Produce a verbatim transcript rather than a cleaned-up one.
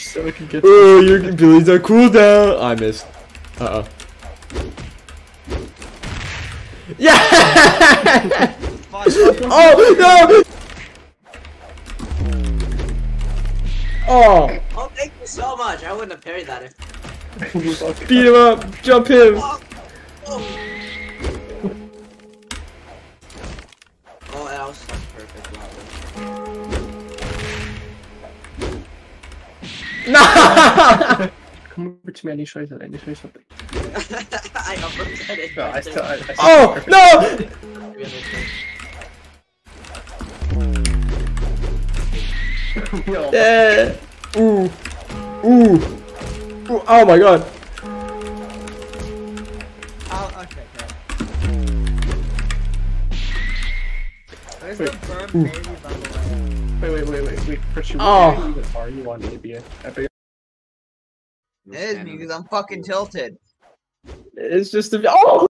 so I can get. Oh, your abilities are cooldown. I missed. Uh oh. Yeah! Oh no! Oh! Oh, thank you so much. I wouldn't have parried that if. Beat him up! Jump him! Oh, oh. Oh, that was such perfect level. No! Come over to me. I need to show you something. I need to show you something. I uppercut it. No, I still. I, I still Oh no! no. Yeah. Ooh. Ooh. Ooh. Oh my god. Oh, okay, okay. Where's Wait. the burn Ooh. baby by the way? Wait, wait, wait, wait, wait. Chris, you Oh. even are you on A B A? I bet It is me because I'm fucking tilted. It's just a. Oh!